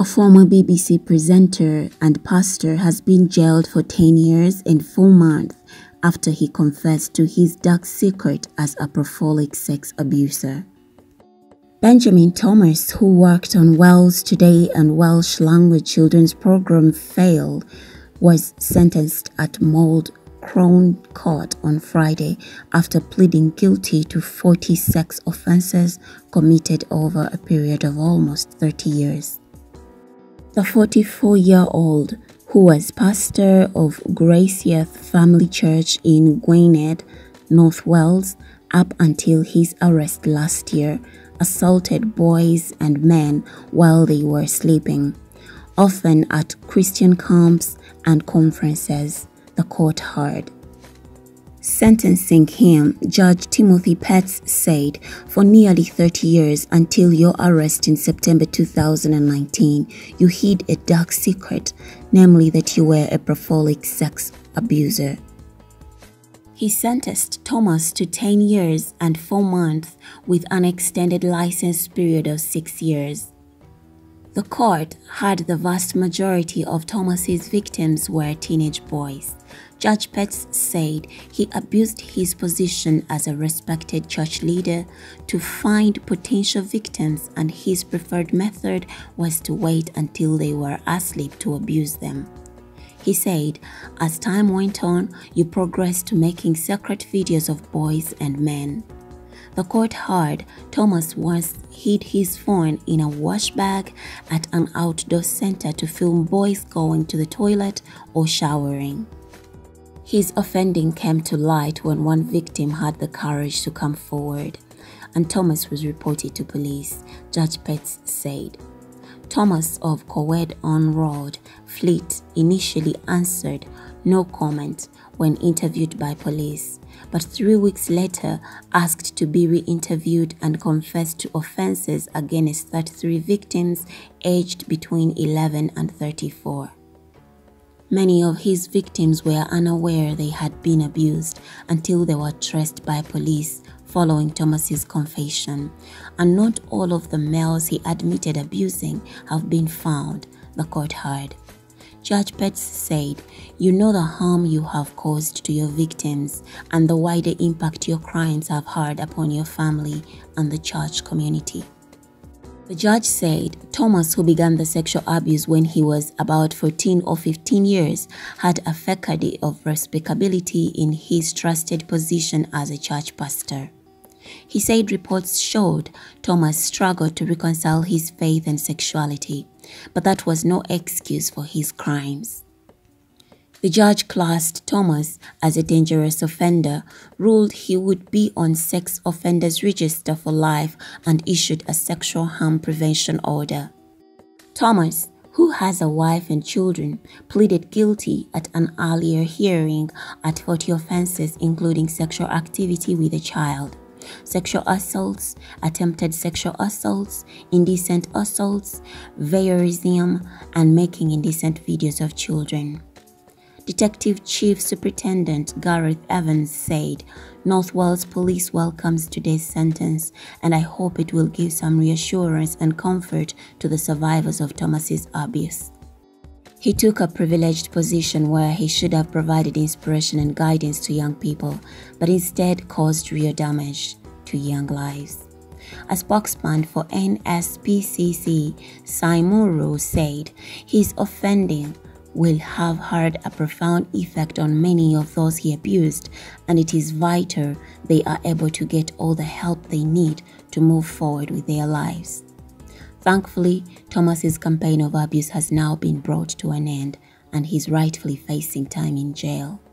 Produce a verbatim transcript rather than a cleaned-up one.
A former B B C presenter and pastor has been jailed for ten years and four months after he confessed to his dark secret as a prolific sex abuser. Benjamin Thomas, who worked on Wales Today and Welsh language children's program Fail, was sentenced at Mold Crown Court on Friday after pleading guilty to forty sex offences committed over a period of almost thirty years. The forty-four-year-old, who was pastor of Gracieth Family Church in Gwynedd, North Wales, up until his arrest last year, assaulted boys and men while they were sleeping, often at Christian camps and conferences, the court heard. Sentencing him, Judge Timothy Petts said, for nearly thirty years until your arrest in September two thousand nineteen, you hid a dark secret, namely that you were a prolific sex abuser. He sentenced Thomas to ten years and four months with an extended license period of six years. The court had the vast majority of Thomas's victims were teenage boys. Judge Petts said he abused his position as a respected church leader to find potential victims, and his preferred method was to wait until they were asleep to abuse them. He said, as time went on, you progressed to making secret videos of boys and men. The court heard Thomas once hid his phone in a wash bag at an outdoor center to film boys going to the toilet or showering. His offending came to light when one victim had the courage to come forward, and Thomas was reported to police, Judge Petts said. Thomas of Cowed-on-Road, Fleet, initially answered no comment when interviewed by police, but three weeks later asked to be re-interviewed and confessed to offences against thirty-three victims aged between eleven and thirty-four. Many of his victims were unaware they had been abused until they were traced by police following Thomas's confession, and not all of the males he admitted abusing have been found, the court heard. Judge Petts said, you know the harm you have caused to your victims and the wider impact your crimes have had upon your family and the church community. The judge said Thomas, who began the sexual abuse when he was about fourteen or fifteen years, had a facade of respectability in his trusted position as a church pastor. He said reports showed Thomas struggled to reconcile his faith and sexuality, but that was no excuse for his crimes. The judge classed Thomas as a dangerous offender, ruled he would be on sex offenders register for life, and issued a sexual harm prevention order. Thomas, who has a wife and children, pleaded guilty at an earlier hearing at forty offences including sexual activity with a child, sexual assaults, attempted sexual assaults, indecent assaults, voyeurism, and making indecent videos of children. Detective Chief Superintendent Gareth Evans said, North Wales Police welcomes today's sentence, and I hope it will give some reassurance and comfort to the survivors of Thomas's abuse. He took a privileged position where he should have provided inspiration and guidance to young people, but instead caused real damage to young lives. A spokesman for N S P C C, Simon Rowe, said his offending will have had a profound effect on many of those he abused, and it is vital they are able to get all the help they need to move forward with their lives. Thankfully, Thomas's campaign of abuse has now been brought to an end, and he's rightfully facing time in jail.